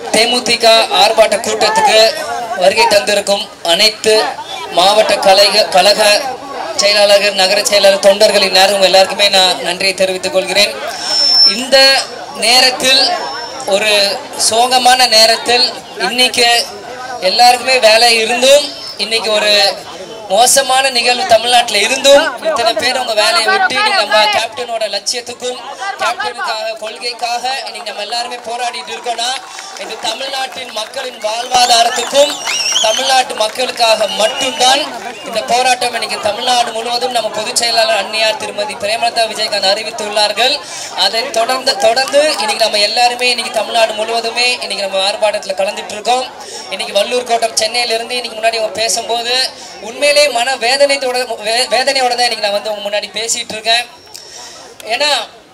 தேமுதிக ஆர்ப்பாட்ட கூட்டத்துக்கு வருகை தந்திருக்கும் அனைத்து மாவட்ட கழக செயலாளர்கள், நகர செயலாளர், தொண்டர்கள் எல்லாருக்குமே நான் நன்றியை தெரிவித்துக் கொள்கிறேன். இந்த நேரத்தில், ஒரு சோகமான நேரத்தில், இன்னைக்கு எல்லாருக்குமே வேலை இருந்தும், இன்னைக்கு ஒரு மோசமான நிகழ்வு தமிழ்நாட்டில் இருந்தும் இத்தனை பேர் உங்க வேலையை விட்டு நம்ம கேப்டனோட லட்சியத்துக்கும் கேப்டனுக்காக கொள்கைக்காக இன்னைக்கு நம்ம எல்லாருமே போராடிட்டு இருக்கோம்னா இது தமிழ்நாட்டின் மக்களின் வாழ்வாதாரத்துக்கும் தமிழ்நாட்டு மக்களுக்காக மட்டும்தான் இந்த போராட்டம். இன்னைக்கு தமிழ்நாடு முழுவதும் நம்ம பொதுச் செயலாளர் அன்னியார் திருமதி பிரேமலதா விஜயகாந்த் அறிவித்துள்ளார்கள். அதை தொடர்ந்து இன்னைக்கு நம்ம எல்லாருமே இன்னைக்கு தமிழ்நாடு முழுவதுமே இன்னைக்கு நம்ம ஆர்ப்பாட்டத்தில் கலந்துட்டு இருக்கோம். இன்னைக்கு வள்ளூர் கோட்டம் சென்னையிலிருந்து இன்னைக்கு முன்னாடி அவங்க பேசும்போது உண்மையிலே மன வேதனையோட தான் இன்னைக்கு நான் உங்க முன்னாடி பேசிட்டு இருக்கேன். ஏன்னா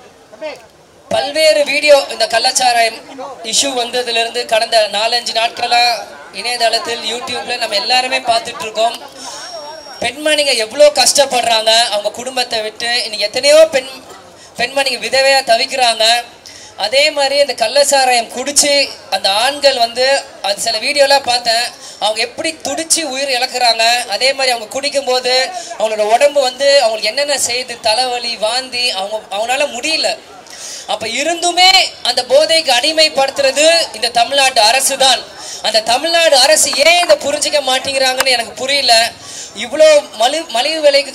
பல்வேறு வீடியோ இந்த கள்ளச்சாராயம் இஷ்யூ வந்ததுல இருந்து கடந்த 4-5 நாட்களா இணையதளத்தில் யூடியூப்ல நம்ம எல்லாருமே பார்த்துட்டு இருக்கோம். பெண்மணிங்க எவ்வளோ கஷ்டப்படுறாங்க அவங்க குடும்பத்தை விட்டு. இன்னைக்கு எத்தனையோ பெண்மணிங்க விதவையா தவிக்கிறாங்க. அதே மாதிரி இந்த கள்ளச்சாராயம் குடிச்சு அந்த ஆண்கள் அது சில வீடியோலாம் பார்த்தேன், அவங்க எப்படி துடிச்சு உயிர் இழக்கிறாங்க. அதே மாதிரி அவங்க குடிக்கும் போது அவங்களோட உடம்பு அவங்களுக்கு என்னென்ன செய்து தலைவலி வாந்தி அவங்களால முடியல. அப்ப இருந்துமே அந்த போதைக்கு அடிமைப்படுத்துறது இந்த தமிழ்நாட்டு அரசு தான். அந்த தமிழ்நாடு அரசு ஏன் இதை புரிஞ்சிக்க மாட்டேங்கிறாங்கன்னு எனக்கு புரியல. இவ்வளோ மலிவு விலைக்கு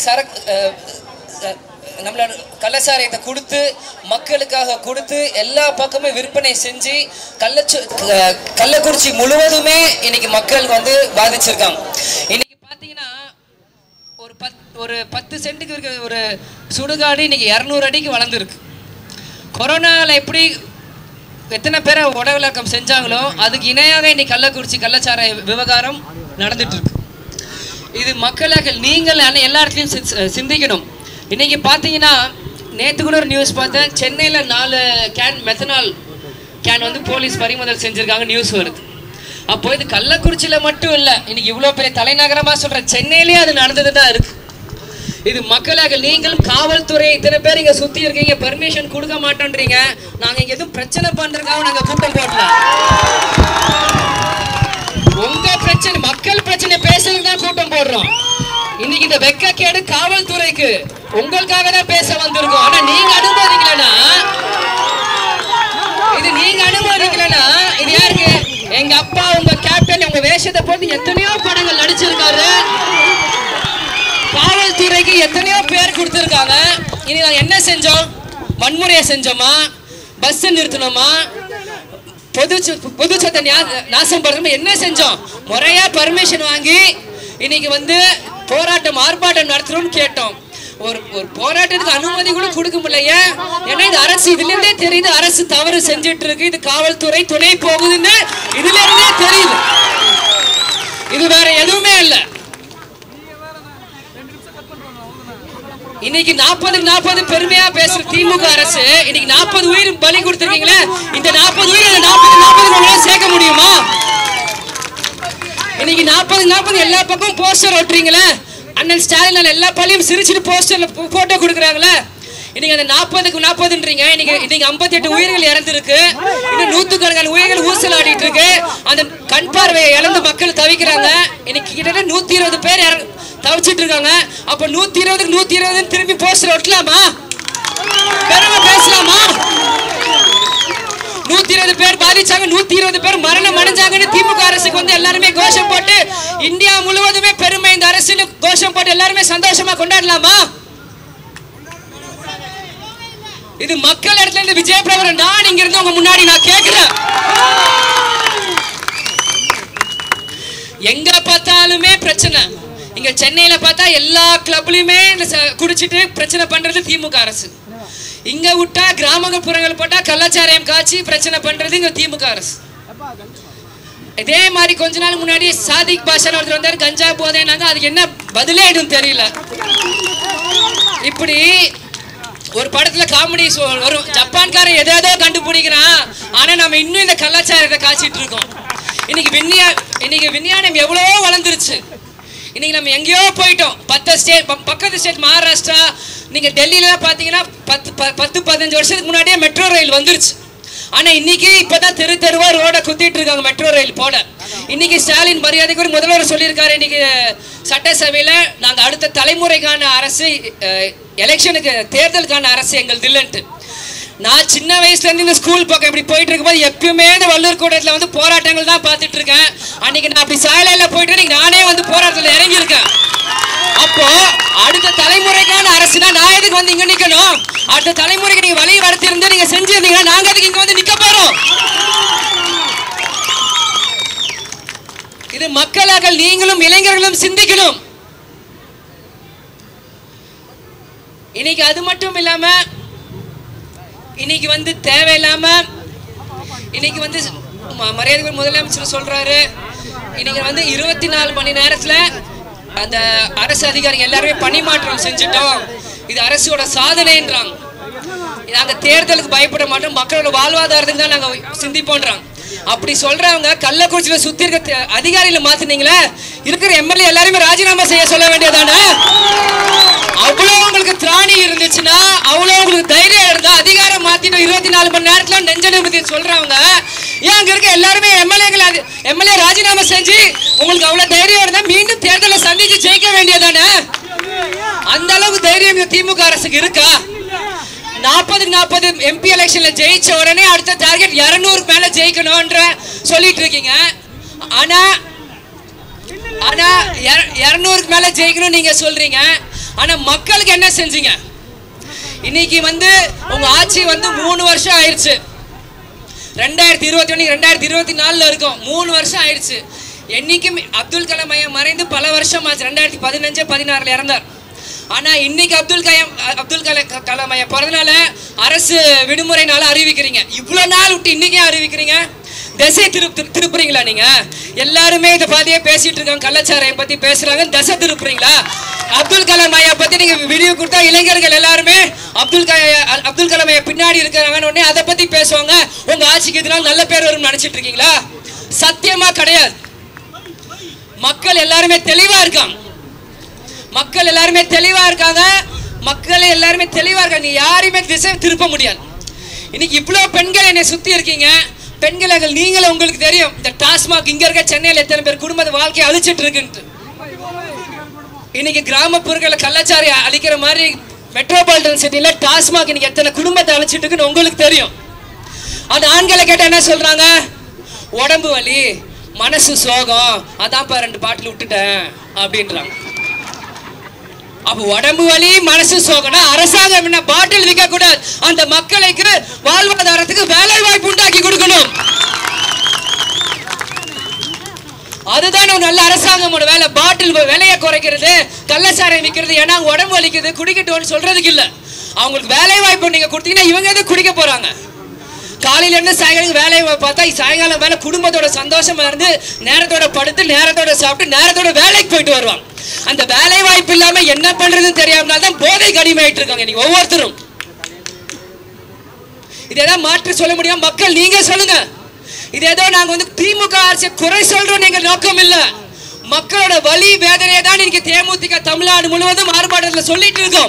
நம்மளோட கள்ளச்சாராயத்தை கொடுத்து மக்களுக்காக கொடுத்து எல்லா பக்கமே விற்பனை செஞ்சு கள்ளக்குறிச்சி முழுவதுமே இன்னைக்கு மக்கள் பாதிச்சிருக்காங்க. இன்னைக்கு பாத்தீங்கன்னா ஒரு 10 சென்ட்டுக்கு இருக்க ஒரு சுடுகாடு இன்னைக்கு 200 அடிக்கு வளர்ந்துருக்கு. கொரோனாவில் எப்படி எத்தனை பேரை உடவிலக்கம் செஞ்சாங்களோ அதுக்கு இணையாக இன்னைக்கு கள்ளக்குறிச்சி கள்ளச்சாராய விவகாரம் நடந்துட்டு இருக்கு. இது மக்களாக நீங்கள் எல்லா இடத்துலையும் சிந்திக்கணும். இன்னைக்கு பார்த்தீங்கன்னா நேற்று கூட ஒரு நியூஸ் பார்த்தேன், சென்னையில் 4 கேன் மெத்தனால் கேன் போலீஸ் பறிமுதல் செஞ்சுருக்காங்க நியூஸ் வருது. அப்போ இது கள்ளக்குறிச்சியில் மட்டும் இல்லை, இன்னைக்கு இவ்வளோ பெரிய தலைநகரமாக சொல்கிற சென்னையிலேயே அது நடந்தது தான் இருக்கு. இது மக்களாக நீங்களும் காவல்துறை இத்தனை பேர் இங்கே சுற்றி இருக்கீங்க, பெர்மிஷன் கொடுக்க மாட்டோன்றீங்க. நாங்கள் இங்கே எதுவும் பிரச்சனை பண்ணுறதுக்காக நாங்கள் கூட்டம் போடல. உங்கள் பிரச்சனை மக்கள் பிரச்சனை பேசுறதுக்கு தான் கூட்டம் போடுறோம். இன்னைக்கு இந்த வெக்கக்கேடு காவல்துறைக்கு உங்களுக்காக தான் பேச வந்திருக்கோம். ஆனா நீங்க அனுமதிக்கலனா இது யாருக்கு? எங்க அப்பா உங்க கேப்டன் உங்க வேஷத்தை போட்டு எத்தனையோ படங்கள் நடிச்சிருக்காரு. காவல்துறைக்கு எத்தனையோ பேர் கொடுத்திருக்காங்க. இனி நாங்க என்ன செஞ்சோம்? வன்முறையை செஞ்சோமா? பஸ் நிறுத்தணுமா? பொது சொத்தை நாசம் பண்றோமா? என்ன செஞ்சோம்? முறையா பர்மிஷன் வாங்கி இன்னைக்கு போராட்டம் ஆர்ப்பாட்டம் நடத்துறோம்னு கேட்டோம். ஒரு போராட்டத்துக்கு அனுமதி கூட கொடுக்க முடியல. ஏன்னா இது அரசு, இதுல இருந்தே தெரியுது அரசு தவறு செஞ்சுட்டு இருக்கு. இது காவல்துறை துணை போகுதுன்னு இதுல இருந்தே தெரியுது. இது வேற எதுவுமே இல்ல. இன்னைக்கு 40 பெருமையா பேசுற திமுக அரசு இன்னைக்கு 40 உயிர் பலி கொடுத்துருக்கீங்களே, இந்த 40 உயிர் 40 சேர்க்க முடியுமா? இன்னைக்கு 40 எல்லா பக்கம் போஸ்டர் ஓட்டுறீங்களே, அண்ணன் ஸ்டாலின் எல்லா பள்ளியும் சிரிச்சுட்டு போஸ்டர்ல போட்டோ கொடுக்குறாங்களே. இன்னைக்கு அந்த 40ன்றீங்க. இன்னைக்கு 58 உயிர்கள் இறந்துருக்கு. இன்னும் 100கணக்கான உயிர்கள் ஊசல் ஆடிட்டு இருக்கு. அந்த கண் பார்வையை இழந்து மக்கள் தவிக்கிறாங்க. இன்னைக்கு கிட்டத்தட்ட 120 பேர் தவிச்சிட்டு இருக்காங்க. அப்ப 120க்கு 120 திரும்பி போஸ்டர் ஒட்டலாமா? பெருமை பேசலாமா? 120 பேர் பாதிச்சாங்க, 120 பேர் மரணம் அடைஞ்சாங்கன்னு திமுக அரசுக்கு எல்லாருமே கோஷம் போட்டு இந்தியா முழுவதுமே பெருமை இந்த அரசு கோஷம் போட்டு எல்லாருமே சந்தோஷமா கொண்டாடலாமா? இது மக்கள் இடத்துல இருந்து விஜய் பிரபுரன் நான் இங்க இருந்து உங்க முன்னாடி நான் கேட்கிறேன். எங்க பார்த்தாலுமே பிரச்சனை. இங்க சென்னையில பார்த்தா எல்லா கிளப்லயுமே குடிச்சிட்டு பிரச்சனை பண்றது திமுக அரசு. இங்க விட்டா கிராமப்புறங்கள் போட்டா கள்ளச்சாராயம் காய்ச்சி பிரச்சனை பண்றது இங்க திமுக அரசு. இதே மாதிரி கொஞ்ச நாள் முன்னாடி சாதிக் பாஷா ஒருத்தர் வந்தார், கஞ்சா போதேனாங்க. அதுக்கு என்ன பதிலே எதுவும் தெரியல. இப்படி ஒரு படத்துல காமெடி வரும், ஜப்பான்காரன் எதோ கண்டுபிடிக்கிறான், ஆனா நம்ம இன்னும் இந்த கள்ளச்சாராயத்தை காய்ச்சிட்டு இருக்கோம். இன்னைக்கு விஞ்ஞானம் எவ்வளவோ வளர்ந்துருச்சு. இன்னைக்கு நம்ம எங்கேயோ போயிட்டோம். பக்கத்து ஸ்டேட் மகாராஷ்டிரா, நீங்க டெல்லியில பாத்தீங்கன்னா 10-15 வருஷத்துக்கு முன்னாடியே மெட்ரோ ரயில் வந்துருச்சு. ஆனா இன்னைக்கு இப்பதான் தெரு தெருவா ரோட குத்திட்டு இருக்காங்க மெட்ரோ ரயில் போல. இன்னைக்கு ஸ்டாலின் மரியாதைக்கு ஒரு முதல்வர் சொல்லியிருக்காரு, இன்னைக்கு சட்டசபையில நாங்க அடுத்த தலைமுறைக்கான அரசு, எலெக்ஷனுக்கு தேர்தலுக்கான அரசு எங்கள் இல்லைன்ட்டு. நான் சின்ன வயசுல இருந்து இந்த ஸ்கூல் பக்கம் இப்படி போயிட்டு இருக்கும்போது எப்பயுமே இந்த வள்ளூர் கூட்டத்தில் வந்து போராட்டங்கள் தான் பார்த்துட்டு இருக்கேன். அன்னைக்கு நான் அப்படி சாலையில போயிட்டு நானே வந்து போராட்டத்தில் இறங்கி இருக்கேன். அப்போ அடுத்த தலைமுறைக்கான அரசுனா நான் எதுக்கு வந்து இங்க நிக்கணும்? அடுத்த தலைமுறைக்கு நீங்க வழி வளர்த்திருந்து நீங்க செஞ்சிருந்தீங்கன்னா நாங்க அதுக்கு இங்க வந்து நிக்க போறோம். இது மக்களாக நீங்களும் இளைஞர்களும் சிந்திக்கணும். இன்னைக்கு அது மட்டும் இல்லாம இன்னைக்கு வந்து தேவையில்லாம இன்னைக்கு வந்து மரியாதை முதலமைச்சர் சொல்றாரு, இன்னைக்கு வந்து 24 மணி நேரத்துல அந்த அரசு அதிகாரிகள் எல்லாருமே பணிமாற்றம் செஞ்சுட்டோம், இது அரசோட சாதனைன்றாங்க. நாங்க தேர்தலுக்கு பயப்பட மாட்டோம், மக்களோட வாழ்வாதாரத்துக்கு தான் நாங்க சிந்திப்போன்றாங்க. அப்படி சொல்றவங்க கள்ளக்குறிச்சியில சுத்தி இருக்க அதிகாரிகளை மாத்தினீங்களே, இருக்கிற எம்எல்ஏ எல்லாருமே ராஜினாமா செய்ய சொல்ல வேண்டியதானே? அவ்வளவு உங்களுக்கு திராணி இருந்துச்சுன்னா, அவ்வளவு உங்களுக்கு தைரியம் இருந்தா அதிகாரம் மாத்திட்டு 24 மணி நேரத்துல நெஞ்ச நிமித்தி சொல்றவங்க ஏன் அங்க இருக்க எல்லாருமே எம்எல்ஏ ராஜினாமா செஞ்சு உங்களுக்கு அவ்வளவு தைரியம் இருந்தா மீண்டும் தேர்தலை சந்திச்சு ஜெயிக்க வேண்டியதானே? அந்த அளவுக்கு தைரியம் திமுக அரசுக்கு இருக்கா? 40 எம்பி எலெக்ஷன்ல ஜெயிச்ச உடனே அடுத்த டார்கெட் 200 மேல ஜெயிக்கணும்ன்ற சொல்லிட்டு இருக்கீங்க. ஆனா 200 மேல ஜெயிக்கணும் நீங்க சொல்றீங்க. ஆனா மக்களுக்கு என்ன செஞ்சீங்க? இன்னைக்கு வந்து உங்க ஆட்சி வந்து 3 வருஷம் ஆயிடுச்சு. 2021 2024 இருக்கும், 3 வருஷம் ஆயிடுச்சு. என்னைக்கும் அப்துல் கலாம் ஐயா மறைந்து பல வருஷம் ஆச்சு. 2015 16 இறந்தார். ஆனா இன்னைக்கு அப்துல் கலாம் ஐயா பிறந்தனால அரசு விடுமுறைனால அறிவிக்கிறீங்க. இவ்வளவு நாள் விட்டு இன்னைக்கே அறிவிக்கிறீங்க. திசை திருப்புறீங்களா? நீங்க எல்லாருமே இதை பாதியே பேசிட்டு இருக்காங்க, கள்ளச்சாராயம் பத்தி பேசுறாங்க, திசை திருப்புறீங்களா? அப்துல் கலாம் ஐயா பத்தி நீங்க வீடியோ கொடுத்தா இளைஞர்கள் எல்லாருமே அப்துல் கலாம் ஐயா பின்னாடி இருக்கிறாங்கன்னு உடனே அதை பத்தி பேசுவாங்க. உங்க ஆட்சிக்கு இதனால நல்ல பேர் வரும் நினைச்சிட்டு இருக்கீங்களா? சத்தியமா கிடையாது. மக்கள் எல்லாருமே தெளிவா இருக்காங்க. மக்கள் எல்லாருமே தெளிவா இருக்காங்க. நீ யாரையுமே திசை திருப்ப முடியாது. இன்னைக்கு இவ்வளவு பெண்கள் என்னை சுத்தி இருக்கீங்க. பெண்கள் நீங்களும் உங்களுக்கு தெரியும், இந்த டாஸ்மாக் இங்க இருக்க சென்னையில் எத்தனை பேர் குடும்ப வாழ்க்கையை அழிச்சிட்டு இருக்குன்ட்டு. இன்னைக்கு கிராமப்புறங்களை கள்ளச்சாரி அழிக்கிற மாதிரி மெட்ரோபாலிட்டன் சிட்டில டாஸ்மாக் இன்னைக்கு எத்தனை குடும்பத்தை அழிச்சிட்டு இருக்குன்னு உங்களுக்கு தெரியும். அந்த ஆண்களை கேட்ட என்ன சொல்றாங்க? உடம்பு வலி, மனசு சோகம், அதான் 2 பாட்டில் விட்டுட்டேன் அப்படின்றாங்க. அப்ப உடம்பு வலி மனசு சோகனா அரசாங்கம் என்ன பாட்டில் விற்க கூடாது, அந்த மக்களுக்கு வாழ்வாதாரத்துக்கு வேலை வாய்ப்பு உண்டாக்கி கொடுக்கணும். அதுதான் ஒரு நல்ல அரசாங்கமோட வேலை. பாட்டில் விலையை குறைக்கிறது, கள்ளச்சாராயம் விற்கிறது, ஏன்னா உடம்பு வலிக்குது குடிக்கட்டும்னு சொல்றதுக்கு இல்ல. அவங்களுக்கு வேலை வாய்ப்பு நீங்க கொடுத்தீங்கன்னா இவங்க எது குடிக்க போறாங்க? காலையில இருந்து சாயங்காலம் வேலையை பார்த்தா சாயங்காலம் வேலை குடும்பத்தோட சந்தோஷமா இருந்து நேரத்தோட படுத்து நேரத்தோட சாப்பிட்டு நேரத்தோட வேலைக்கு போயிட்டு வருவாங்க. அந்த வேலை வாய்ப்பு இல்லாம என்ன பண்றதுன்னு தெரியாம தான் போதைக்கு அடிமையாயிட்டு இருக்காங்க இன்னைக்கு ஒவ்வொருத்தரும். இதெல்லாம் மாற்றி சொல்ல முடியும். மக்கள் நீங்க சொல்லுங்க. இது ஏதோ நாங்க வந்து திமுக அரசு குறை சொல்றோம் நீங்க நோக்கம் இல்ல. மக்களோட வலி வேதனையை தான் இன்னைக்கு தேமுதிக தமிழ்நாடு முழுவதும் ஆர்ப்பாட்டத்தில் சொல்லிட்டு இருக்கோம்.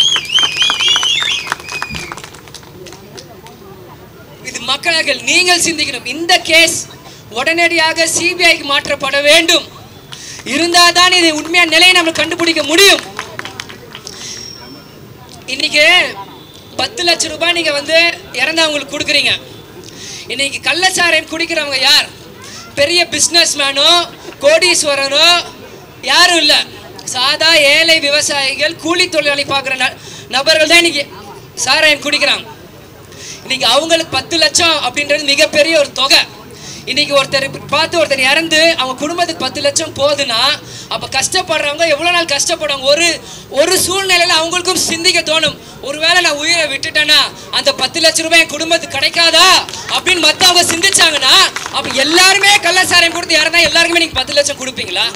இது மக்களாக நீங்கள் சிந்திக்கணும். இந்த கேஸ் உடனடியாக சிபிஐக்கு மாற்றப்பட வேண்டும். இருந்தாதான் இது உண்மையான நிலையை நம்ம கண்டுபிடிக்க முடியும். இன்னைக்கு 10 லட்சம் ரூபாய் நீங்க வந்து இறந்தவங்களுக்கு கொடுக்குறீங்க. இன்னைக்கு கள்ளச்சாராயம் குடிக்கிறவங்க யார்? பெரிய பிசினஸ் மேனோ கோடீஸ்வரனோ யாரும் இல்ல. சாதா ஏழை விவசாயிகள் கூலி தொழிலாளி பார்க்குற நபர்கள் தான் இன்னைக்கு சாராயம் குடிக்கிறாங்க. இன்னைக்கு அவங்களுக்கு 10 லட்சம் அப்படின்றது மிகப்பெரிய ஒரு தொகை. இன்னைக்கு ஒருத்தர் இறந்து அவங்க குடும்பத்துக்கு 10 லட்சம் போகுதுன்னா அப்ப கஷ்டப்படுறவங்க எவ்வளவு நாள் கஷ்டப்படுவாங்க? ஒரு சூழ்நிலையில அவங்களுக்கும் சிந்திக்க தோணும், ஒருவேளை நான் உயிரை விட்டுட்டேன்னா அந்த 10 லட்சம் ரூபாய் என் குடும்பத்துக்கு கிடைக்காதா அப்படின்னு மத்தவங்க சிந்திச்சாங்கன்னா அப்ப எல்லாருமே கள்ளச்சாராயம் கொடுத்து இறந்தா எல்லாருக்குமே நீங்க 10 லட்சம் கொடுப்பீங்களா?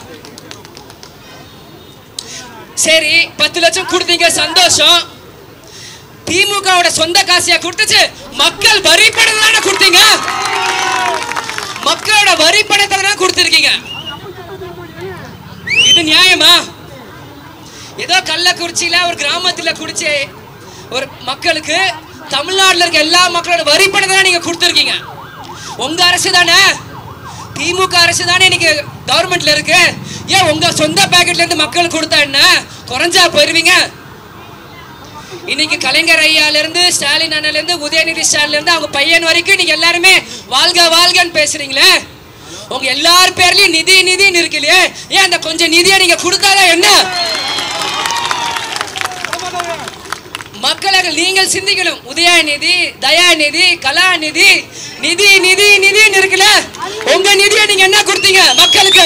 சரி 10 லட்சம் கொடுத்தீங்க, சந்தோஷம். திமுகவோட சொந்த காசியா கொடுத்துச்சு, மக்கள் வரி பணம் தானே கொடுத்தீங்க, மக்களோட வரி பணத்தை தான் கொடுத்திருக்கீங்க. இது நியாயமா? ஏதோ கள்ளக்குறிச்சியில ஒரு கிராமத்துல குடிச்ச ஒரு மக்களுக்கு தமிழ்நாட்டில் இருக்க எல்லா மக்களோட வரி பணத்தை தான் நீங்க கொடுத்துருக்கீங்க. உங்க அரசு தானே, திமுக அரசு தானே இன்னைக்கு கவர்மெண்ட்ல இருக்கு. ஏன் உங்க சொந்த பாக்கெட்ல இருந்து மக்களுக்கு கொடுத்தா என்ன குறைஞ்சா போயிருவீங்க? இன்னைக்கு கலைஞர் ஐயால இருந்து ஸ்டாலின் அண்ணல இருந்து உதயநிதி ஸ்டாலின்ல இருந்து அவங்க பையன் வரைக்கும் நீங்க எல்லாருமே வாழ்க வாழ்கன்னு பேசுறீங்களே. உங்க எல்லார் பேர்லயும் நிதி நிதின்னு இருக்குல்லையே, ஏன் அந்த கொஞ்சம் நிதியை நீங்க கொடுத்தாதான் என்ன? மக்களுக்கு நீங்கள் சிந்திக்கணும். உதயநிதி, தயாநிதி, கலாநிதி, நிதி நிதி நிதின்னு இருக்குல்ல, உங்க நிதியை நீங்க என்ன கொடுத்தீங்க மக்களுக்கு?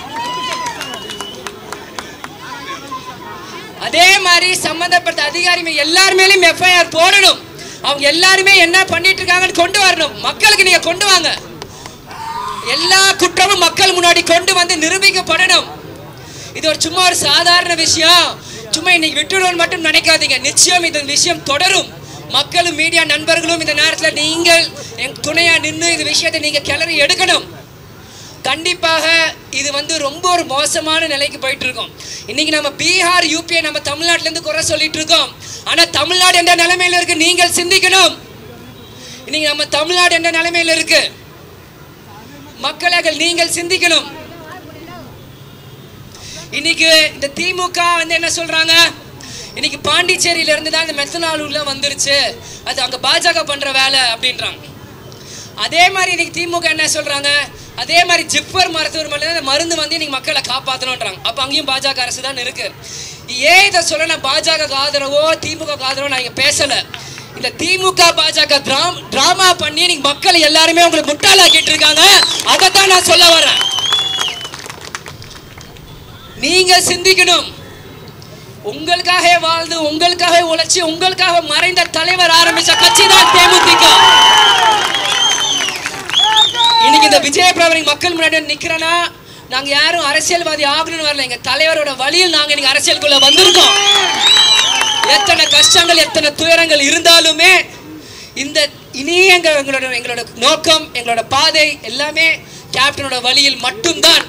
அதே மாதிரி சம்பந்தப்பட்ட அதிகாரிகள் எல்லார் மேலயும் எஃப்ஐஆர் போடணும். அவங்க எல்லாருமே என்ன பண்ணிட்டு இருக்காங்கன்னு கொண்டு வரணும். மக்களுக்கு நீங்க கொண்டு வாங்க. எல்லா குற்றமும் மக்கள் முன்னாடி கொண்டு வந்து நிரூபிக்கப்படணும். இது ஒரு சும்மா ஒரு சாதாரண விஷயம், சும்மா இன்னைக்கு விட்டுடுவோம் மட்டும் நினைக்காதீங்க. நிச்சயம் இந்த விஷயம் தொடரும். மக்களும் மீடியா நண்பர்களும் இந்த நேரத்தில் நீங்கள் துணையா நின்று இந்த விஷயத்தை நீங்க கிளறி எடுக்கணும். கண்டிப்பாக இது வந்து ரொம்ப ஒரு மோசமான நிலைக்கு போயிட்டு இருக்கோம். இன்னைக்கு நம்ம பீகார், யூபியை நம்ம தமிழ்நாட்டில இருந்து குறை சொல்லிட்டு இருக்கோம். ஆனா தமிழ்நாடு எந்த நிலைமையில இருக்கு நீங்கள் சிந்திக்கணும். இன்னைக்கு நம்ம தமிழ்நாடு எந்த நிலைமையில இருக்கு மக்களாக நீங்கள் சிந்திக்கணும். இன்னைக்கு இந்த திமுக வந்து என்ன சொல்றாங்க, இன்னைக்கு பாண்டிச்சேரியில இருந்து தான் இந்த மெத்தனால் உள்ள வந்துருச்சு, அது அங்க பாஜக பண்ற வேலை அப்படின்றாங்க. அதே மாதிரி இன்னைக்கு திமுக என்ன சொல்றாங்க, அதே மாதிரி ஜிப்மர் மருத்துவமனையில மருந்து வந்து இன்னைக்கு மக்களை காப்பாற்றணும்ன்றாங்க. அப்ப அங்கேயும் பாஜக அரசு தான் இருக்கு. ஏன் இதை சொல்ல, நான் பாஜக ஆதரவோ திமுக ஆதரவோ நான் இங்க பேசல. இந்த திமுக பாஜக டிராமா பண்ணி இன்னைக்கு மக்கள் எல்லாருமே உங்களுக்கு முட்டாளாக்கிட்டு இருக்காங்க. அதைத்தான் நான் சொல்ல வரேன். நீங்க சிந்திக்கணும். உங்களுக்காக வாழ்ந்து, உங்களுக்காக உழைச்சி, உங்களுக்காக மறைந்த தலைவர் ஆரம்பிச்ச கட்சி தான் தேமுதிக. இன்னைக்கு இந்த விஜய பிரபு மக்கள் முன்னாடி நிக்கிறேன்னா, நாங்க யாரும் அரசியல்வாதி ஆகணும்னு வரல. எங்க தலைவரோட வழியில் நாங்க இன்னைக்கு அரசியலுக்குள்ள வந்திருக்கோம். எத்தனை கஷ்டங்கள், எத்தனை துயரங்கள் இருந்தாலுமே இந்த இனி எங்களோட நோக்கம், எங்களோட பாதை எல்லாமே கேப்டனோட வழியில் மட்டும்தான்.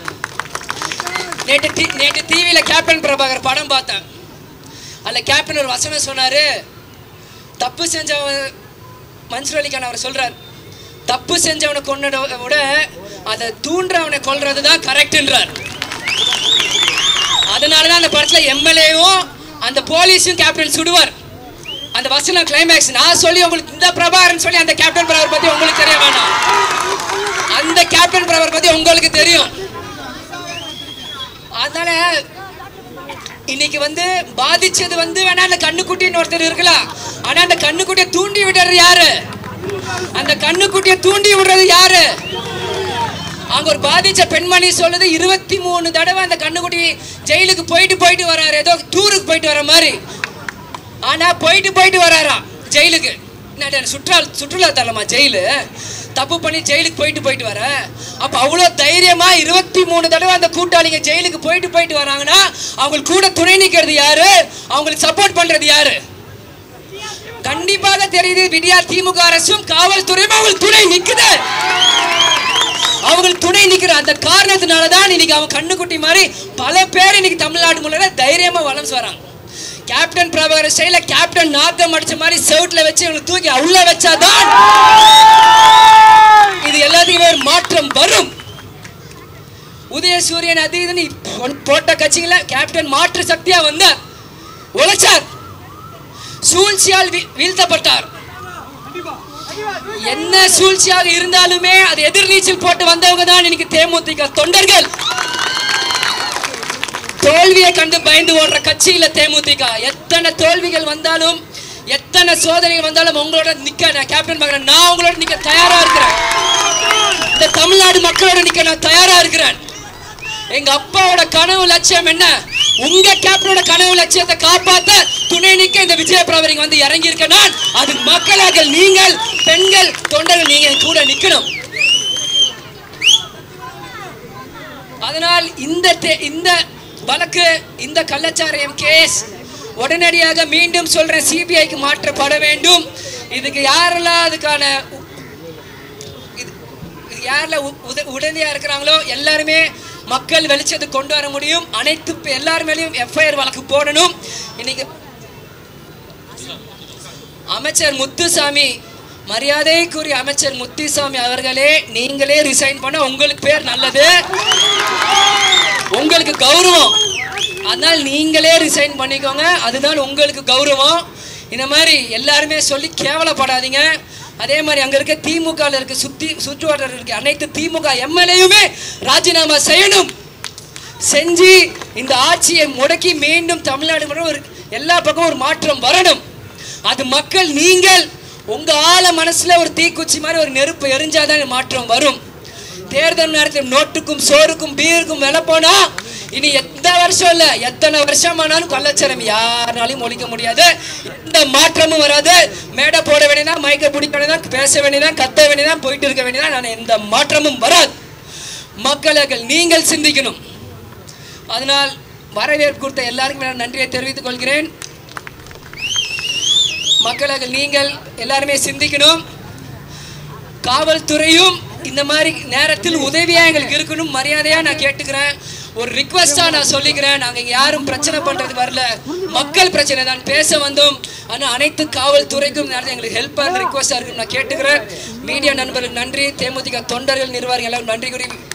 நேற்று டிவியில கேப்டன் பிரபாகர் படம் பார்த்தேன். அதுல கேப்டன் ஒரு வசனம் சொன்னாரு, தப்பு செஞ்சவன் மன்சூர் அலிகான் அவர் சொல்றார், தப்பு செஞ்சவனை கொன்னதை விட அதை தூண்டுறவனை கொல்றதுதான் கரெக்ட்ன்றார். அதனாலதான் அந்த படத்துல எம்எல்ஏவும் அந்த போலீஸும் கேப்டன் சுடுவார். அந்த வசனம் கிளைமேக்ஸ். நான் சொல்லி உங்களுக்கு இந்த பிரபாகரன் சொல்லி அந்த கேப்டன் பிரபாகர் பத்தி உங்களுக்கு தெரிய வேண்டாம். அந்த கேப்டன் பிரபாகர் பத்தி உங்களுக்கு தெரியும். அதனால இன்னைக்கு வந்து பாதிச்சது வந்து வேணா அந்த கண்ணுக்குட்டின்னு ஒருத்தர் இருக்கலாம். ஆனா அந்த கண்ணுக்குட்டியை தூண்டி விடுறது யாரு? அந்த கண்ணுக்குட்டியை தூண்டி விடுறது யாரு? அங்க ஒரு பாதிச்ச பெண்மணி சொல்லுது, 23 தடவை அந்த கண்ணுக்குட்டி ஜெயிலுக்கு போயிட்டு வராரு, ஏதோ டூருக்கு போயிட்டு வர மாதிரி. ஆனா போயிட்டு வராராம் ஜெயிலுக்கு. சுற்றுலா தலமா ஜெயிலு? தப்பு பண்ணி ஜெயிலுக்கு போயிட்டு வர. அப்ப அவ்வளவு தைரியமா 23 தடவை அந்த கூட்டாளிங்க ஜெயிலுக்கு போயிட்டு வராங்கன்னா அவங்களுக்கு கூட துணை நிக்கிறது யாரு? அவங்களுக்கு சப்போர்ட் பண்றது யாரு? கண்டிப்பாக தெரியுது. விடியா திமுக அரசும் காவல்துறையும் அவங்களுக்கு துணை நிக்குது. அவங்களுக்கு துணை நிக்கிற அந்த காரணத்தினாலதான் இன்னைக்கு அவங்க கண்ணுக்குட்டி மாதிரி பல பேர் இன்னைக்கு தமிழ்நாடு முழுக்க தைரியமா வளர்ந்து வராங்க. கேப்டன் பிரபாகர் ஸ்டைல கேப்டன் நாக்கம் அடிச்ச மாதிரி செவுட்ல வச்சு இவங்களுக்கு தூக்கி உள்ள வச்சாதான் இது எல்லாத்தையுமே மாற்றம் வரும். உதயசூரியன் அது இதுன்னு போட்ட கட்சிகள கேப்டன் மாற்று சக்தியா வந்தார், உழைச்சார், சூழ்ச்சியால் வீழ்த்தப்பட்டார். என்ன சூழ்ச்சியாக இருந்தாலுமே அது எதிர்நீச்சல் போட்டு வந்தவங்க தான் இன்னைக்கு தேமுதிக தொண்டர்கள். தோல்வியை கண்டு பயந்து ஓடுற கட்சியில தேமுதிக. எத்தனை தோல்விகள் வந்தாலும், எத்தனை சோதனைகள் வந்தாலும் உங்களோட நிக்க நான் கேப்டன் மகன், நான் உங்களோட நிக்க தயாரா இருக்கிறேன். இந்த தமிழ்நாடு மக்களோட நிக்க நான் தயாரா இருக்கிறேன். எங்க அப்பாவோட கனவு லட்சியம் என்ன? உங்க கேப்டனோட கனவு லட்சியத்தை காப்பாத்த துணை நிக்க இந்த விஜய பிரபு வந்து இறங்கி இருக்க நான். அது மக்களாக நீங்கள், பெண்கள், தொண்டர்கள், நீங்க கூட நிக்கணும். அதனால் இந்த வழக்கு, இந்த கள்ளச்சாராயம் கேஸ் உடனடியாக மீண்டும் சொல்றேன் சிபிஐக்கு மாற்றப்பட வேண்டும். இதுக்கு யாரெல்லாம் அதுக்கான உடனடியா இருக்கிறாங்களோ எல்லாருமே மக்கள் வெளிச்சத்துக்கு கொண்டு வர முடியும். அனைத்து எல்லார் மேலேயும் எஃப்ஐஆர் வழக்கு போடணும். இன்னைக்கு அமைச்சர் முத்துசாமி, மரியாதைக்குரிய அமைச்சர் முத்துசாமி அவர்களே, நீங்களே ரிசைன் பண்ண உங்களுக்கு பேர் நல்லது, உங்களுக்கு கௌரவம். அதனால் நீங்களே ரிசைன் பண்ணிக்கோங்க, அதுதான் உங்களுக்கு கௌரவம். இந்த மாதிரி எல்லாருமே சொல்லி கேவலப்படாதீங்க. அதே மாதிரி அங்க இருக்க திமுக இருக்க சுற்று வட்டார இருக்க அனைத்து திமுக எம்எல்ஏயுமே ராஜினாமா செய்யணும். செஞ்சு இந்த ஆட்சியை முடக்கி மீண்டும் தமிழ்நாடு ஒரு எல்லா பக்கமும் ஒரு மாற்றம் வரணும். அது மக்கள் நீங்கள் உங்க ஆள மனசுல ஒரு தீக்குச்சி மாதிரி ஒரு நெருப்பு எரிஞ்சாதான் மாற்றம் வரும். தேர்தல் நேரத்தில் நோட்டுக்கும் சோறுக்கும் பீருக்கும் விலை போனா இனி எந்த வருஷம் இல்ல எத்தனை வருஷம் ஆனாலும் கள்ளச்சாரம் யாருனாலையும் ஒழிக்க முடியாது. எந்த மாற்றமும் வராது. மேடை போட வேண்டியதான், மைக்க பிடிக்க வேண்டியதான், பேச வேண்டியதான், கத்த வேண்டியதான், போயிட்டு இருக்க வேண்டியதான். நான் எந்த மாற்றமும் வராது. மக்களுக்கு நீங்கள் சிந்திக்கணும். அதனால் வரவேற்பு கொடுத்த எல்லாருக்கும் நான் நன்றியை தெரிவித்துக் கொள்கிறேன். மக்களுக்கு நீங்கள் எல்லாருமே சிந்திக்கணும். காவல்துறையும் இந்த மாதிரி நேரத்தில் உதவியா எங்களுக்கு இருக்கணும். மரியாதையா நான் கேட்டுக்கிறேன். ஒரு ரிக்வெஸ்டா நான் சொல்லிக்கிறேன். நாங்க யாரும் பிரச்சனை பண்றது வரல, மக்கள் பிரச்சனை தான் பேச வந்தோம். ஆனா அனைத்து காவல்துறைக்கும் எங்களுக்கு ஹெல்ப்பா ரிக்வெஸ்டா இருக்கு நான் கேட்டுக்கிறேன். மீடியா நண்பர்களுக்கு நன்றி, தேமுதிக தொண்டர்கள் நிர்வாகிகள் எல்லாம் நன்றி கூறி